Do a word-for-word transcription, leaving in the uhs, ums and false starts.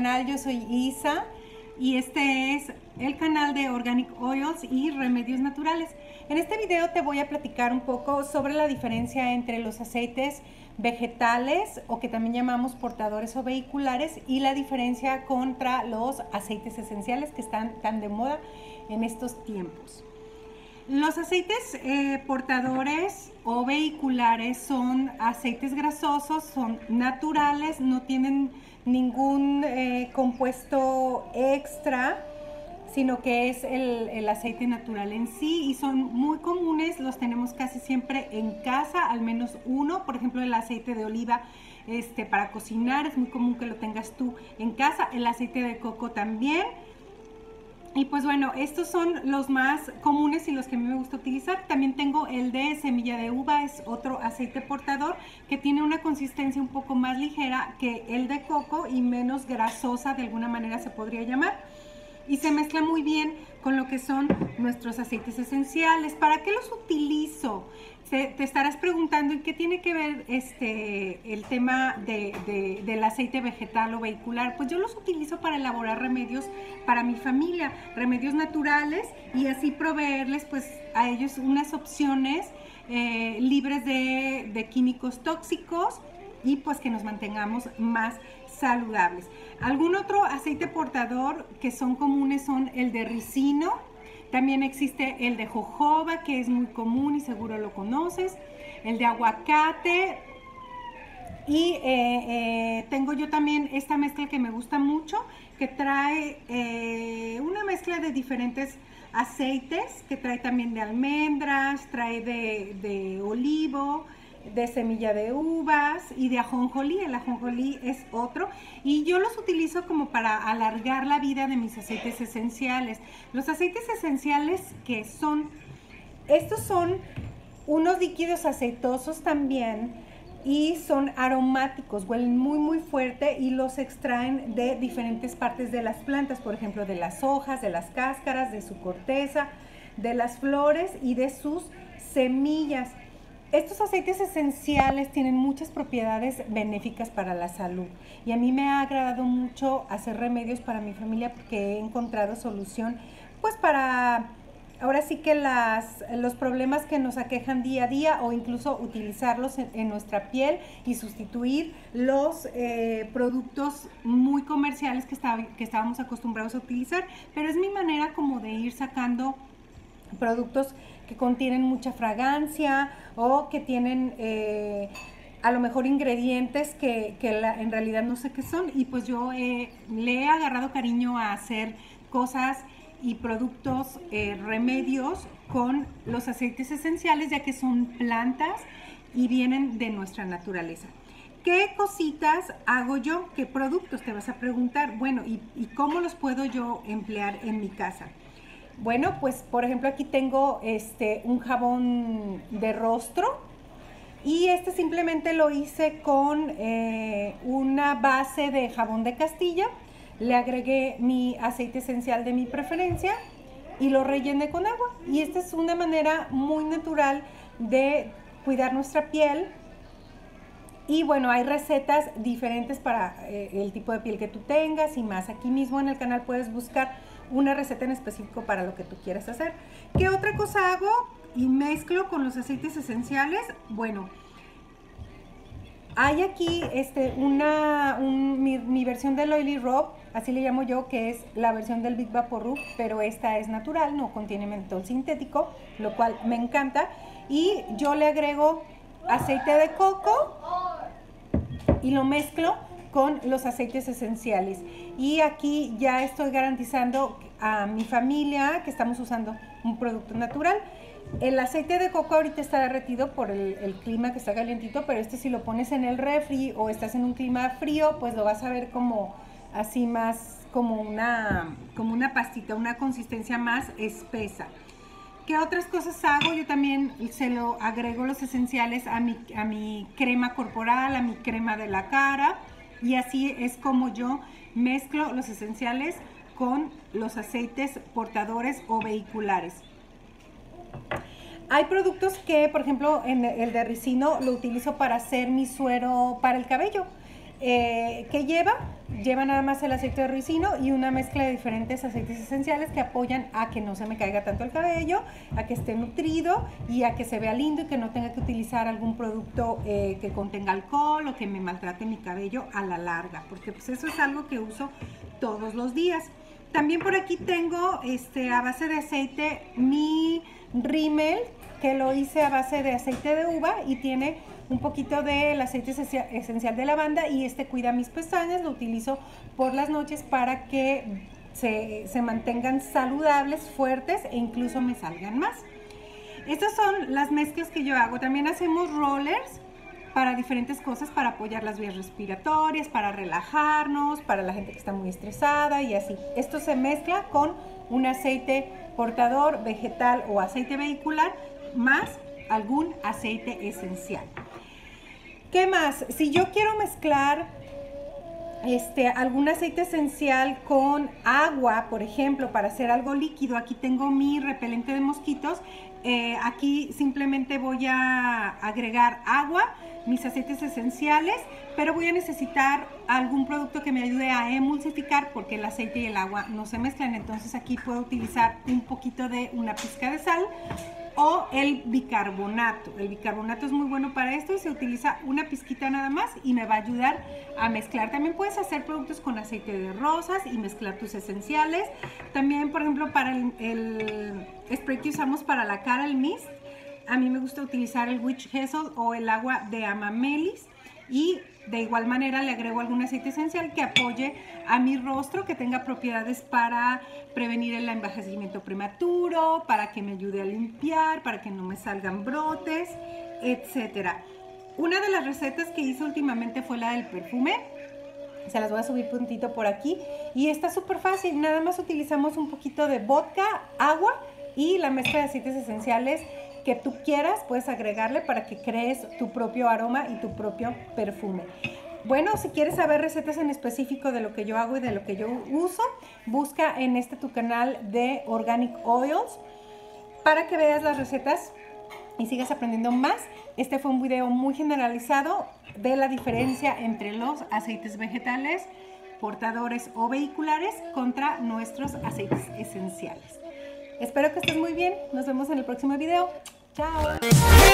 canal, yo soy Isa y este es el canal de Organic Oils y Remedios Naturales. En este video te voy a platicar un poco sobre la diferencia entre los aceites vegetales o que también llamamos portadores o vehiculares y la diferencia contra los aceites esenciales que están tan de moda en estos tiempos. Los aceites eh, portadores o vehiculares son aceites grasosos, son naturales, no tienen ningún eh, compuesto extra, sino que es el, el aceite natural en sí, y son muy comunes, los tenemos casi siempre en casa, al menos uno. Por ejemplo, el aceite de oliva este, para cocinar es muy común que lo tengas tú en casa, el aceite de coco también. Y pues bueno, estos son los más comunes y los que a mí me gusta utilizar. También tengo el de semilla de uva, es otro aceite portador que tiene una consistencia un poco más ligera que el de coco y menos grasosa, de alguna manera se podría llamar. Y se mezcla muy bien con lo que son nuestros aceites esenciales. ¿Para qué los utilizo? Se, te estarás preguntando en qué tiene que ver este, el tema de, de, del aceite vegetal o vehicular. Pues yo los utilizo para elaborar remedios para mi familia, remedios naturales, y así proveerles pues a ellos unas opciones eh, libres de, de químicos tóxicos y pues que nos mantengamos más saludables. Algún otro aceite portador que son comunes son el de ricino. También existe el de jojoba, que es muy común y seguro lo conoces, el de aguacate, y eh, eh, tengo yo también esta mezcla que me gusta mucho, que trae eh, una mezcla de diferentes aceites, que trae también de almendras, trae de, de olivo, de semilla de uvas y de ajonjolí. El ajonjolí es otro, y yo los utilizo como para alargar la vida de mis aceites esenciales. Los aceites esenciales que son, estos son unos líquidos aceitosos también y son aromáticos, huelen muy muy fuerte y los extraen de diferentes partes de las plantas, por ejemplo de las hojas, de las cáscaras, de su corteza, de las flores y de sus semillas. Estos aceites esenciales tienen muchas propiedades benéficas para la salud y a mí me ha agradado mucho hacer remedios para mi familia porque he encontrado solución pues para ahora sí que las, los problemas que nos aquejan día a día, o incluso utilizarlos en, en nuestra piel y sustituir los eh, productos muy comerciales que, está, que estábamos acostumbrados a utilizar, pero es mi manera como de ir sacando productos que contienen mucha fragancia o que tienen eh, a lo mejor ingredientes que, que la, en realidad no sé qué son, y pues yo eh, le he agarrado cariño a hacer cosas y productos, eh, remedios con los aceites esenciales, ya que son plantas y vienen de nuestra naturaleza. ¿Qué cositas hago yo? ¿Qué productos? Te vas a preguntar. Bueno, ¿y, y cómo los puedo yo emplear en mi casa? Bueno, pues por ejemplo aquí tengo este, un jabón de rostro, y este simplemente lo hice con eh, una base de jabón de Castilla. Le agregué mi aceite esencial de mi preferencia y lo rellené con agua. Y esta es una manera muy natural de cuidar nuestra piel. Y bueno, hay recetas diferentes para eh, el tipo de piel que tú tengas y más. Aquí mismo en el canal puedes buscar una receta en específico para lo que tú quieras hacer. ¿Qué otra cosa hago y mezclo con los aceites esenciales? Bueno, hay aquí este, una, un, mi, mi versión del Oily Rub, así le llamo yo, que es la versión del Big Vapor Rub, pero esta es natural, no contiene mentol sintético, lo cual me encanta. Y yo le agrego aceite de coco y lo mezclo con los aceites esenciales, y aquí ya estoy garantizando a mi familia que estamos usando un producto natural. El aceite de coco ahorita está derretido por el, el clima que está calientito, pero este si lo pones en el refri o estás en un clima frío, pues lo vas a ver como así más como una, como una pastita, una consistencia más espesa. ¿Qué otras cosas hago? Yo también se lo agrego los esenciales a mi, a mi crema corporal, a mi crema de la cara, y así es como yo mezclo los esenciales con los aceites portadores o vehiculares. Hay productos que, por ejemplo, en el de ricino lo utilizo para hacer mi suero para el cabello. Eh, ¿Qué lleva? Lleva nada más el aceite de ricino y una mezcla de diferentes aceites esenciales que apoyan a que no se me caiga tanto el cabello, a que esté nutrido y a que se vea lindo y que no tenga que utilizar algún producto eh, que contenga alcohol o que me maltrate mi cabello a la larga, porque pues eso es algo que uso todos los días. También por aquí tengo este, a base de aceite mi rímel, que lo hice a base de aceite de uva y tiene un poquito del aceite esencial de lavanda, y este cuida mis pestañas. Lo utilizo por las noches para que se, se mantengan saludables, fuertes e incluso me salgan más. Estas son las mezclas que yo hago. También hacemos rollers para diferentes cosas, para apoyar las vías respiratorias, para relajarnos, para la gente que está muy estresada y así. Esto se mezcla con un aceite portador, vegetal o aceite vehicular, más algún aceite esencial. ¿Qué más? Si yo quiero mezclar este, algún aceite esencial con agua, por ejemplo, para hacer algo líquido, aquí tengo mi repelente de mosquitos. Eh, aquí simplemente voy a agregar agua, mis aceites esenciales, pero voy a necesitar algún producto que me ayude a emulsificar porque el aceite y el agua no se mezclan. Entonces aquí puedo utilizar un poquito de una pizca de sal o el bicarbonato. El bicarbonato es muy bueno para esto y se utiliza una pizquita nada más y me va a ayudar a mezclar. También puedes hacer productos con aceite de rosas y mezclar tus esenciales. También, por ejemplo, para el, el spray que usamos para la cara, el mist, a mí me gusta utilizar el witch hazel o el agua de amamelis, y de igual manera le agrego algún aceite esencial que apoye a mi rostro, que tenga propiedades para prevenir el envejecimiento prematuro, para que me ayude a limpiar, para que no me salgan brotes, etcétera. Una de las recetas que hice últimamente fue la del perfume. Se las voy a subir puntito por aquí y está súper fácil. Nada más utilizamos un poquito de vodka, agua y la mezcla de aceites esenciales que tú quieras. Puedes agregarle para que crees tu propio aroma y tu propio perfume. Bueno, si quieres saber recetas en específico de lo que yo hago y de lo que yo uso, busca en este tu canal de Organic Oils para que veas las recetas y sigas aprendiendo más. Este fue un video muy generalizado de la diferencia entre los aceites vegetales, portadores o vehiculares contra nuestros aceites esenciales. Espero que estés muy bien. Nos vemos en el próximo video. Chao.